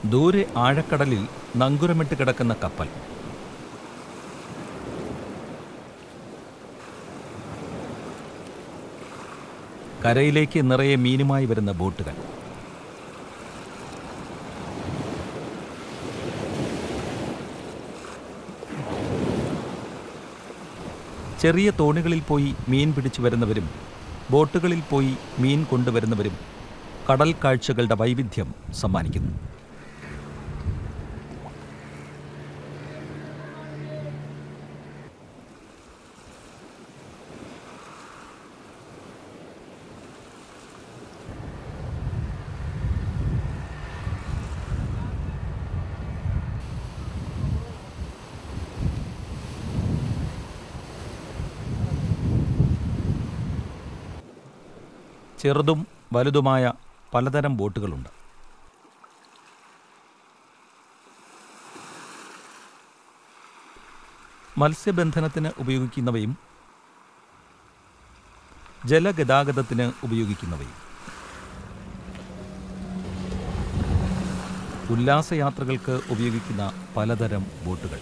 ദൂരെ ആഴക്കടലിൽ നങ്കുരമിട്ട് കിടക്കുന്ന കപ്പൽ. കരയിലേക്ക് നിറയെ മീനുമായി വരുന്ന ബോട്ടുകൾ. ചെറിയ തോണികളിൽ പോയി മീൻ പിടിച്ചു വരുന്നവരും ബോട്ടുകളിൽ പോയി മീൻ കൊണ്ടുവരുന്നവരും കടൽ കാഴ്ചകളുടെ വൈവിധ്യം സമ്മാനിക്കുന്നു. ചെറുതും വലുതുമായ പലതരം ബോട്ടുകളുണ്ട്. മത്സ്യബന്ധനത്തിന് ഉപയോഗിക്കുന്നവയും ജലഗതാഗതത്തിന് ഉപയോഗിക്കുന്നവയും. ഉല്ലാസയാത്രകൾക്ക് ഉപയോഗിക്കുന്ന പലതരം ബോട്ടുകൾ.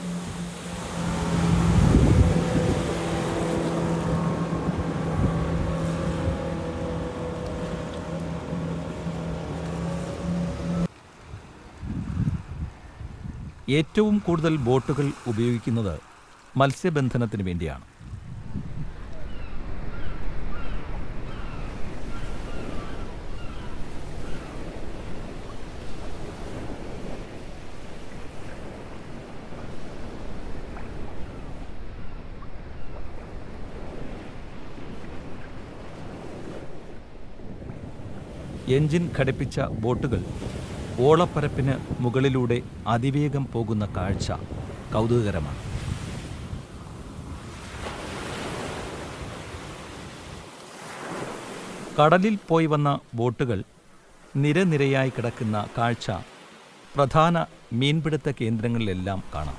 ഏറ്റവും കൂടുതൽ ബോട്ടുകൾ ഉപയോഗിക്കുന്നത് മത്സ്യബന്ധനത്തിന് വേണ്ടിയാണ്. എഞ്ചിൻ ഘടിപ്പിച്ച ബോട്ടുകൾ ഓളപ്പരപ്പിന് മുകളിലൂടെ അതിവേഗം പോകുന്ന കാഴ്ച കൗതുകകരമാണ്. കടലിൽ പോയി വന്ന ബോട്ടുകൾ നിരനിരയായി കിടക്കുന്ന കാഴ്ച പ്രധാന മീൻപിടുത്ത കേന്ദ്രങ്ങളിലെല്ലാം കാണാം.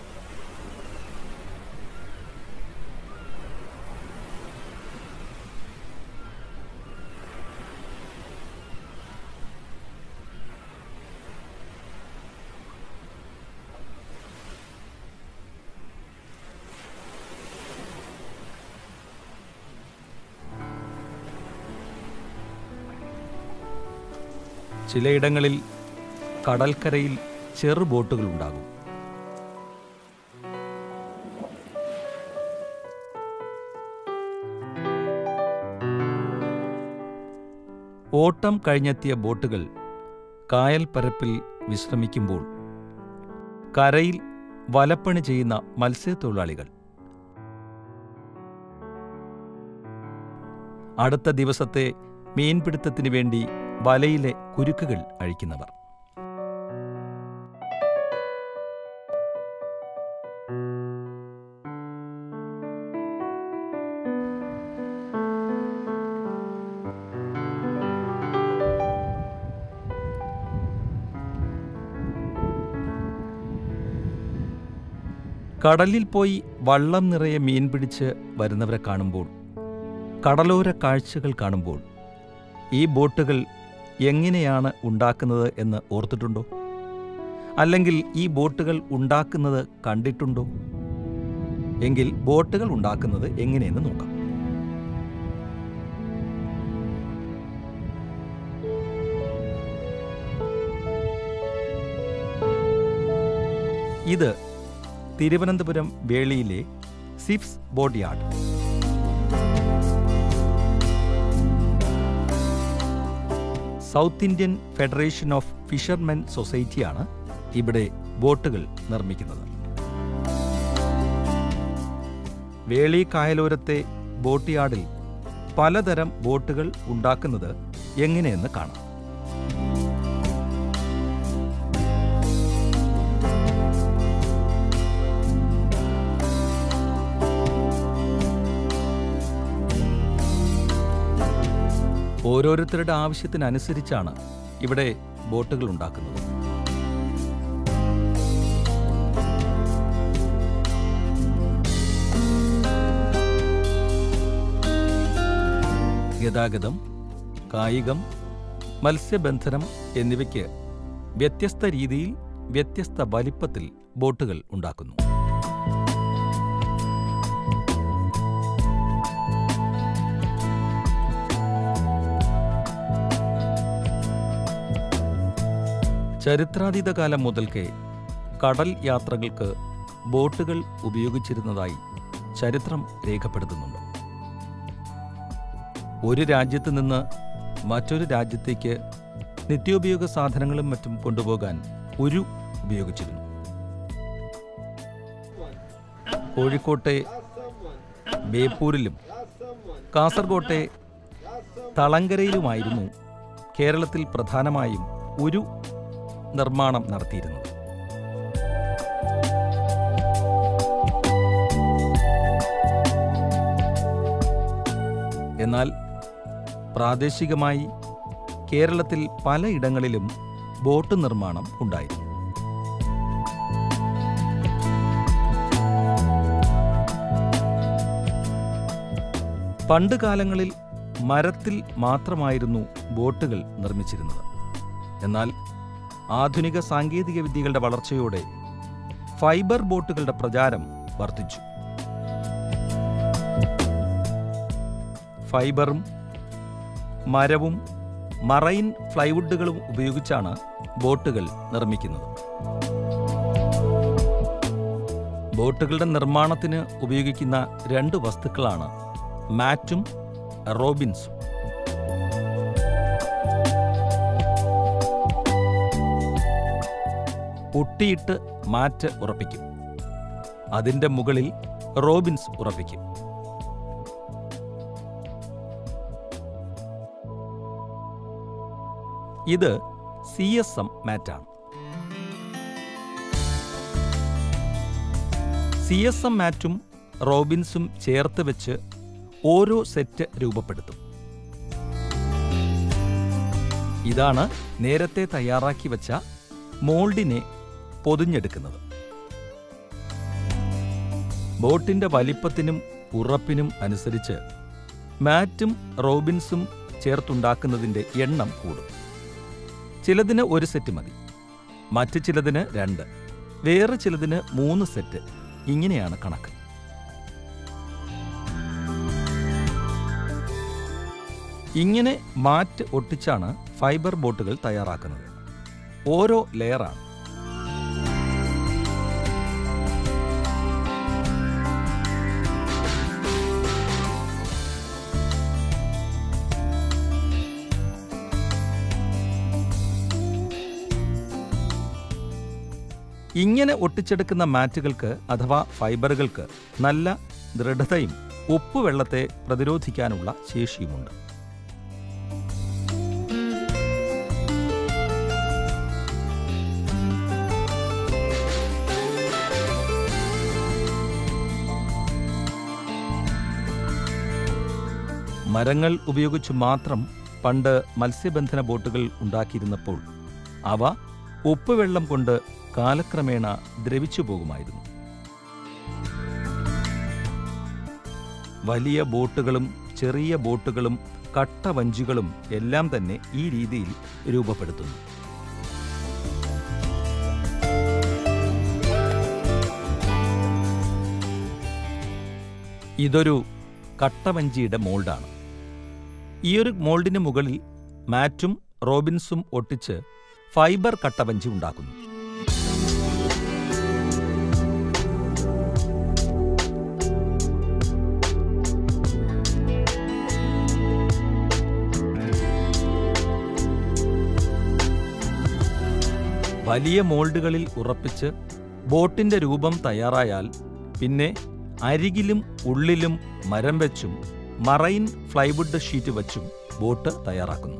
ചിലയിടങ്ങളിൽ കടൽക്കരയിൽ ചെറു ബോട്ടുകളുണ്ടാകും. ഓട്ടം കഴിഞ്ഞെത്തിയ ബോട്ടുകൾ കായൽ പരപ്പിൽ വിശ്രമിക്കുമ്പോൾ കരയിൽ വലപ്പണി ചെയ്യുന്ന മത്സ്യത്തൊഴിലാളികൾ, അടുത്ത ദിവസത്തെ മീൻപിടുത്തത്തിന് വേണ്ടി വലയിലെ കുരുക്കുകൾ അഴിക്കുന്നവർ. കടലിൽ പോയി വള്ളം നിറയെ മീൻ പിടിച്ച് വരുന്നവരെ കാണുമ്പോൾ, കടലോര കാഴ്ചകൾ കാണുമ്പോൾ ഈ ബോട്ടുകൾ എങ്ങനെയാണ് ഉണ്ടാക്കുന്നത് എന്ന് ഓർത്തിട്ടുണ്ടോ? അല്ലെങ്കിൽ ഈ ബോട്ടുകൾ ഉണ്ടാക്കുന്നത് കണ്ടിട്ടുണ്ടോ? എങ്കിൽ ബോട്ടുകൾ ഉണ്ടാക്കുന്നത് എങ്ങനെയെന്ന് നോക്കാം. ഇത് തിരുവനന്തപുരം വേളിയിലെ സിപ്സ് boat yard. South Indian federation of fishermen സൊസൈറ്റിയാണ് ഇവിടെ ബോട്ടുകൾ നിർമ്മിക്കുന്നത്. വേളി കായലോരത്തെ ബോട്ട് യാർഡിൽ പലതരം ബോട്ടുകൾ ഉണ്ടാക്കുന്നത് എങ്ങനെയെന്ന് കാണാം. ഓരോരുത്തരുടെ ആവശ്യത്തിനനുസരിച്ചാണ് ഇവിടെ ബോട്ടുകൾ ഉണ്ടാക്കുന്നത്. ഗതാഗതം, കായികം, മത്സ്യബന്ധനം എന്നിവയ്ക്ക് വ്യത്യസ്ത രീതിയിൽ വ്യത്യസ്ത വലിപ്പത്തിൽ ബോട്ടുകൾ ഉണ്ടാക്കുന്നു. ചരിത്രാതീത കാലം മുതൽക്കേ കടൽ യാത്രകൾക്ക് ബോട്ടുകൾ ഉപയോഗിച്ചിരുന്നതായി ചരിത്രം രേഖപ്പെടുത്തുന്നുണ്ട്. ഒരു രാജ്യത്ത് നിന്ന് മറ്റൊരു രാജ്യത്തേക്ക് നിത്യോപയോഗ സാധനങ്ങളും മറ്റും കൊണ്ടുപോകാൻ ഉരു ഉപയോഗിച്ചിരുന്നു. കോഴിക്കോട്ടെ ബേപ്പൂരിലും കാസർഗോട്ടെ തളങ്കരയിലുമായിരുന്നു കേരളത്തിൽ പ്രധാനമായും ഉരു നിർമ്മാണം നടത്തിയിരുന്നത്. എന്നാൽ പ്രാദേശികമായി കേരളത്തിൽ പലയിടങ്ങളിലും ബോട്ട് നിർമ്മാണം ഉണ്ടായിരുന്നു. പണ്ട് കാലങ്ങളിൽ മരത്തിൽ മാത്രമായിരുന്നു ബോട്ടുകൾ നിർമ്മിച്ചിരുന്നത്. എന്നാൽ ആധുനിക സാങ്കേതിക വിദ്യകളുടെ വളർച്ചയോടെ ഫൈബർ ബോട്ടുകളുടെ പ്രചാരം വർദ്ധിച്ചു. ഫൈബറും മരവും മറൈൻ ഫ്ലൈവുഡുകളും ഉപയോഗിച്ചാണ് ബോട്ടുകൾ നിർമ്മിക്കുന്നത്. ബോട്ടുകളുടെ നിർമ്മാണത്തിന് ഉപയോഗിക്കുന്ന രണ്ട് വസ്തുക്കളാണ് മാറ്റും റോബിൻസും. ഒട്ടിയിട്ട് മാറ്റ് ഉറപ്പിക്കും. അതിൻ്റെ മുകളിൽ റോബിൻസ് ഉറപ്പിക്കും. ഇത് CSM മാറ്റാണ്. CSM മാറ്റും റോബിൻസും ചേർത്ത് വെച്ച് ഓരോ സെറ്റ് രൂപപ്പെടുത്തും. ഇതാണ് നേരത്തെ തയ്യാറാക്കി വച്ച മോൾഡിനെ പൊതിഞ്ഞെടുക്കുന്നത്. ബോട്ടിന്റെ വലിപ്പത്തിനും ഉറപ്പിനും അനുസരിച്ച് മാറ്റും റോബിൻസും ചേർത്തുണ്ടാക്കുന്നതിൻ്റെ എണ്ണം കൂടും. ചിലതിന് ഒരു സെറ്റ് മതി, മറ്റു ചിലതിന് 2, വേറെ ചിലതിന് 3 സെറ്റ്. ഇങ്ങനെയാണ് കണക്ക്. ഇങ്ങനെ മാറ്റ് ഒട്ടിച്ചാണ് ഫൈബർ ബോട്ടുകൾ തയ്യാറാക്കുന്നത്. ഓരോ ലെയറാണ്. ഇങ്ങനെ ഒട്ടിച്ചെടുക്കുന്ന മാറ്റുകൾക്ക് അഥവാ ഫൈബറുകൾക്ക് നല്ല ദൃഢതയും ഉപ്പുവെള്ളത്തെ പ്രതിരോധിക്കാനുള്ള ശേഷിയുമുണ്ട്. മരങ്ങൾ ഉപയോഗിച്ചു മാത്രം പണ്ട് മത്സ്യബന്ധന ബോട്ടുകൾ ഉണ്ടാക്കിയിരുന്നപ്പോൾ അവ ഉപ്പുവെള്ളം കൊണ്ട് കാലക്രമേണ ദ്രവിച്ചു പോകുമായിരുന്നു. വലിയ ബോട്ടുകളും ചെറിയ ബോട്ടുകളും കട്ടവഞ്ചികളും എല്ലാം തന്നെ ഈ രീതിയിൽ രൂപപ്പെടുത്തുന്നു. ഇതൊരു കട്ടവഞ്ചിയുടെ മോൾഡാണ്. ഈയൊരു മോൾഡിന് മുകളിൽ മാറ്റും റോബിൻസും ഒട്ടിച്ച് ഫൈബർ കട്ടവഞ്ചി ഉണ്ടാക്കുന്നു. വലിയ മോൾഡുകളിൽ ഉറപ്പിച്ച് ബോട്ടിന്റെ രൂപം തയ്യാറായാൽ പിന്നെ അരികിലും ഉള്ളിലും മരം വെച്ചും മറൈൻ ഫ്ലൈവുഡ് ഷീറ്റ് വച്ചും ബോട്ട് തയ്യാറാക്കുന്നു.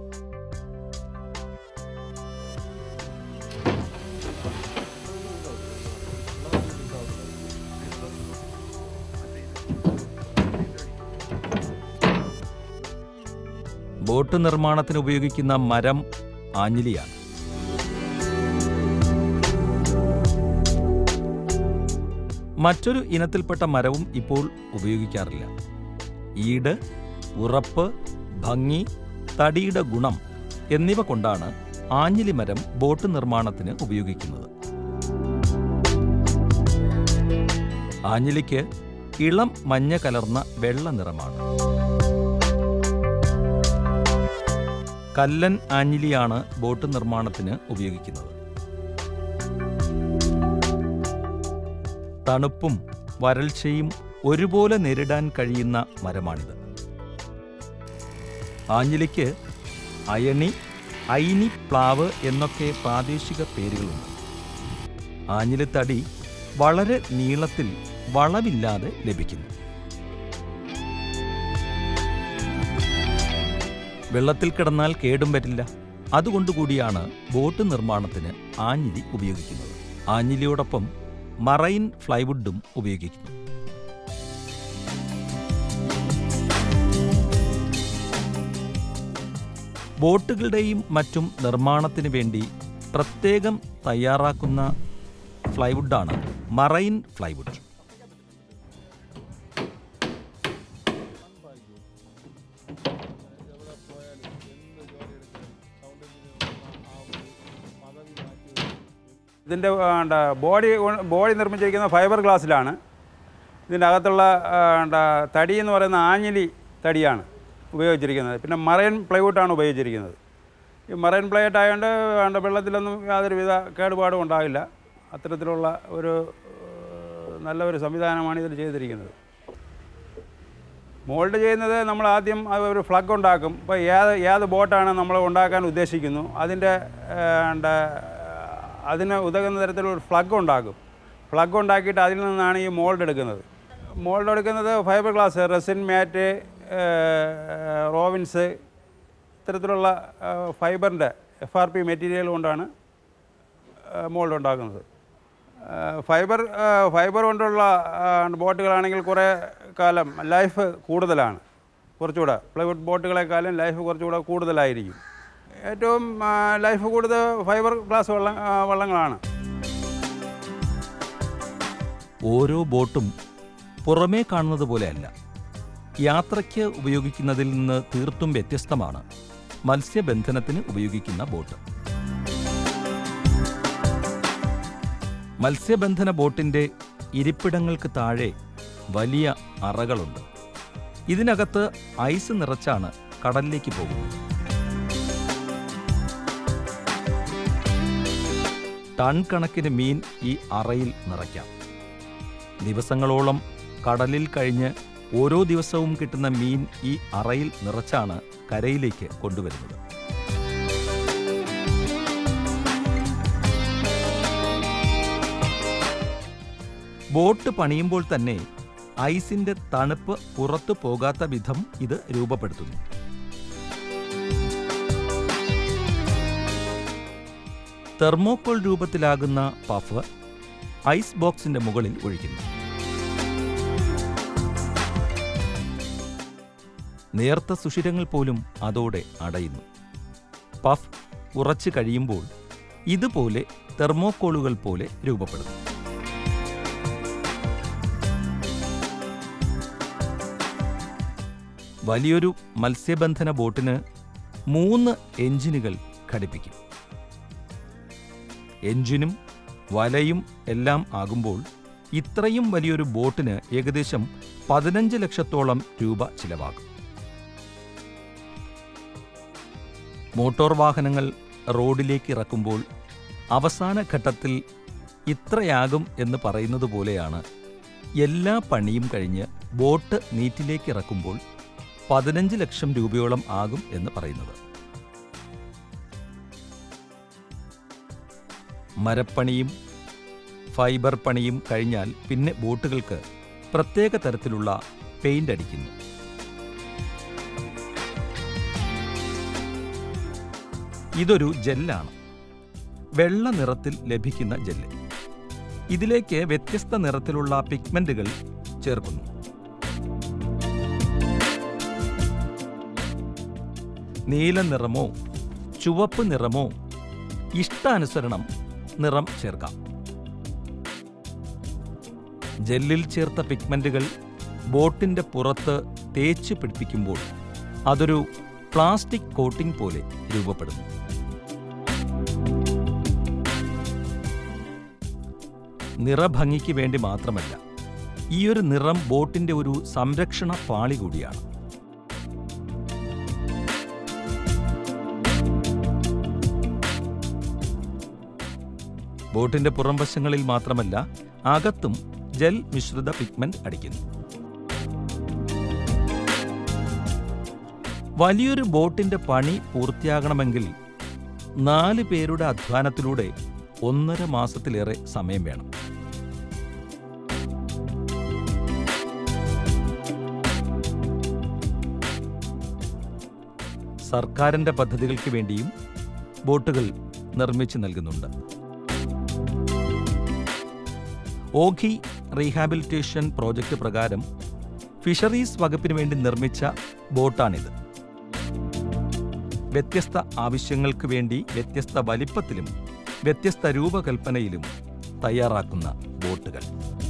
ബോട്ട് നിർമ്മാണത്തിന് ഉപയോഗിക്കുന്ന മരം ആഞ്ഞിലിയാണ്. മറ്റൊരു ഇനത്തിൽപ്പെട്ട മരവും ഇപ്പോൾ ഉപയോഗിക്കാറില്ല. ഈട്, ഉറപ്പ്, ഭംഗി, തടിയുടെ ഗുണം എന്നിവ കൊണ്ടാണ് ആഞ്ഞിലി മരം ബോട്ട് നിർമ്മാണത്തിന് ഉപയോഗിക്കുന്നത്. ആഞ്ഞിലിക്ക് ഇളം മഞ്ഞ കലർന്ന വെള്ള നിറമാണ്. കല്ലൻ ആഞ്ഞിലിയാണ് ബോട്ട് നിർമ്മാണത്തിന് ഉപയോഗിക്കുന്നത്. തണുപ്പും വരൾച്ചയും ഒരുപോലെ നേരിടാൻ കഴിയുന്ന മരമാണിത്. ആഞ്ഞിലിക്ക് അയണി, ഐനി പ്ലാവ് എന്നൊക്കെ പ്രാദേശിക പേരുകളുണ്ട്. ആഞ്ഞിലിത്തടി വളരെ നീളത്തിൽ വളവില്ലാതെ ലഭിക്കുന്നു. വെള്ളത്തിൽ കിടന്നാൽ കേടും വരില്ല. അതുകൊണ്ടുകൂടിയാണ് ബോട്ട് നിർമ്മാണത്തിന് ആഞ്ഞിലി ഉപയോഗിക്കുന്നത്. ആഞ്ഞിലിയോടൊപ്പം മറൈൻ ഫ്ലൈവുഡും ഉപയോഗിക്കുന്നു. ബോട്ടുകളുടെയും മറ്റും നിർമ്മാണത്തിന് വേണ്ടി പ്രത്യേകം തയ്യാറാക്കുന്ന ഫ്ലൈവുഡാണ് മറൈൻ ഫ്ലൈവുഡ്. ഇതിൻ്റെ ബോഡി നിർമ്മിച്ചിരിക്കുന്ന ഫൈബർ ഗ്ലാസ്സിലാണ്. ഇതിൻ്റെ അകത്തുള്ള തടി എന്ന് പറയുന്ന ആഞ്ഞിലി തടിയാണ് ഉപയോഗിച്ചിരിക്കുന്നത്. പിന്നെ മറൈൻ പ്ലൈവുഡാണ് ഉപയോഗിച്ചിരിക്കുന്നത്. ഈ മറൈൻ പ്ലൈവുഡ് ആയതുകൊണ്ട് വെള്ളത്തിലൊന്നും യാതൊരുവിധ കേടുപാടും ഉണ്ടാകില്ല. അത്തരത്തിലുള്ള ഒരു നല്ലൊരു സംവിധാനമാണ് ഇതിൽ ചെയ്തിരിക്കുന്നത്. മോൾഡ് ചെയ്യുന്നത് നമ്മൾ ആദ്യം ഒരു ഫ്ലഗ് ഉണ്ടാക്കും. ഇപ്പോൾ ഏത് ബോട്ടാണ് നമ്മൾ ഉണ്ടാക്കാൻ ഉദ്ദേശിക്കുന്നു അതിന് ഉതകുന്ന തരത്തിലൊരു ഫ്ലഗ് ഉണ്ടാക്കും. ഫ്ലഗ് ഉണ്ടാക്കിയിട്ട് അതിൽ നിന്നാണ് ഈ മോൾഡ് എടുക്കുന്നത്. മോൾഡ് എടുക്കുന്നത് fibre glass, resin mat, rovings ഇത്തരത്തിലുള്ള ഫൈബറിൻ്റെ FRP മെറ്റീരിയൽ കൊണ്ടാണ് മോൾഡ് ഉണ്ടാക്കുന്നത്. ഫൈബർ കൊണ്ടുള്ള ബോട്ടുകളാണെങ്കിൽ കുറേ കാലം ലൈഫ് കൂടുതലാണ്. കുറച്ചുകൂടെ പ്ലൈവുഡ് ബോട്ടുകളെക്കാളും ലൈഫ് കുറച്ചുകൂടെ കൂടുതലായിരിക്കും. ഏറ്റവും ലൈഫ് കൂടുതൽ ഫൈബർ ഗ്ലാസ് വള്ളങ്ങളാണ്. ഓരോ ബോട്ടും പുറമേ കാണുന്നത് പോലെയല്ല. യാത്രയ്ക്ക് ഉപയോഗിക്കുന്നതിൽ നിന്ന് തീർത്തും വ്യത്യസ്തമാണ് മത്സ്യബന്ധനത്തിന് ഉപയോഗിക്കുന്ന ബോട്ട്. മത്സ്യബന്ധന ബോട്ടിൻ്റെ ഇരിപ്പിടങ്ങൾക്ക് താഴെ വലിയ അറകളുണ്ട്. ഇതിനകത്ത് ഐസ് നിറച്ചാണ് കടലിലേക്ക് പോകുന്നത്. ടൺ കണക്കിന് മീൻ ഈ അറയിൽ നിറയ്ക്കാം. ദിവസങ്ങളോളം കടലിൽ കഴിഞ്ഞ് ഓരോ ദിവസവും കിട്ടുന്ന മീൻ ഈ അറയിൽ നിറച്ചാണ് കരയിലേക്ക് കൊണ്ടുവരുന്നത്. ബോട്ട് പണിയുമ്പോൾ തന്നെ ഐസിന്റെ തണുപ്പ് പുറത്തു പോകാത്ത വിധം ഇത് രൂപപ്പെടുത്തുന്നു. തെർമോക്കോൾ രൂപത്തിലാകുന്ന പഫ് ഐസ് ബോക്സിന്റെ മുകളിൽ ഒഴിക്കുന്നു. നേർത്ത സുഷിരങ്ങൾ പോലും അതോടെ അടയുന്നു. പഫ് ഉറച്ചു കഴിയുമ്പോൾ ഇതുപോലെ തെർമോക്കോളുകൾ പോലെ രൂപപ്പെടുന്നു. വലിയൊരു മത്സ്യബന്ധന ബോട്ടിന് 3 എഞ്ചിനുകൾ ഘടിപ്പിക്കും. എഞ്ചിനും വലയും എല്ലാം ആകുമ്പോൾ ഇത്രയും വലിയൊരു ബോട്ടിന് ഏകദേശം 15 ലക്ഷത്തോളം രൂപ ചിലവാകും. മോട്ടോർ വാഹനങ്ങൾ റോഡിലേക്ക് ഇറക്കുമ്പോൾ അവസാന ഘട്ടത്തിൽ ഇത്രയാകും എന്ന് പറയുന്നത് പോലെയാണ് എല്ലാ പണിയും കഴിഞ്ഞ് ബോട്ട് നീറ്റിലേക്ക് ഇറക്കുമ്പോൾ 15 ലക്ഷം രൂപയോളം ആകും എന്ന് പറയുന്നത്. മരപ്പണിയും ഫൈബർ പണിയും കഴിഞ്ഞാൽ പിന്നെ ബോട്ടുകൾക്ക് പ്രത്യേക തരത്തിലുള്ള പെയിന്റ് അടിക്കുന്നു. ഇതൊരു ജെല്ലാണ്. വെള്ള നിറത്തിൽ ലഭിക്കുന്ന ജെല്ല്. ഇതിലേക്ക് വ്യത്യസ്ത നിറത്തിലുള്ള പിഗ്മെന്റുകൾ ചേർക്കുന്നു. നീല നിറമോ ചുവപ്പ് നിറമോ ഇഷ്ടാനുസരണം നിറം ചേർക്കാം. ജെല്ലിൽ ചേർത്ത പിഗ്മെന്റുകൾ ബോട്ടിന്റെ പുറത്ത് തേച്ച് പിടിപ്പിക്കുമ്പോൾ അതൊരു പ്ലാസ്റ്റിക് കോട്ടിംഗ് പോലെ രൂപപ്പെടുന്നു. നിറഭംഗിക്ക് വേണ്ടി മാത്രമല്ല, ഈയൊരു നിറം ബോട്ടിൻ്റെ ഒരു സംരക്ഷണ പാളി കൂടിയാണ്. ബോട്ടിൻ്റെ പുറംവശങ്ങളിൽ മാത്രമല്ല, അകത്തും ജെൽ മിശ്രിത പിഗ്മെന്റ് അടിക്കുന്നു. വലിയൊരു ബോട്ടിൻ്റെ പണി പൂർത്തിയാകണമെങ്കിൽ 4 പേരുടെ അധ്വാനത്തിലൂടെ 1.5 മാസത്തിലേറെ സമയം വേണം. സർക്കാരിൻ്റെ പദ്ധതികൾക്ക് വേണ്ടിയും ബോട്ടുകൾ നിർമ്മിച്ചു നൽകുന്നുണ്ട്. ഓഖി റീഹാബിലിറ്റേഷൻ പ്രോജക്റ്റ് പ്രകാരം ഫിഷറീസ് വകുപ്പിന് വേണ്ടി നിർമ്മിച്ച ബോട്ടാണിത്. വ്യത്യസ്ത ആവശ്യങ്ങൾക്ക് വേണ്ടി വ്യത്യസ്ത വലിപ്പത്തിലും വ്യത്യസ്ത രൂപകൽപ്പനയിലും തയ്യാറാക്കുന്ന ബോട്ടുകൾ.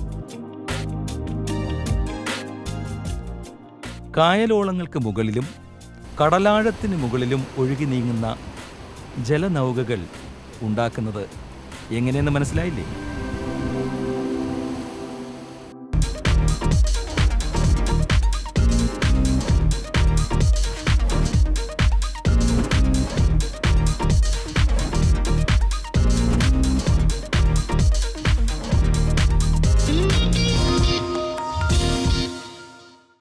കായലോളങ്ങൾക്ക് മുകളിലും കടലാഴത്തിന് മുകളിലും ഒഴുകി നീങ്ങുന്ന ജലനൗകകൾ ഉണ്ടാക്കുന്നത് എങ്ങനെയെന്ന് മനസ്സിലായില്ലേ?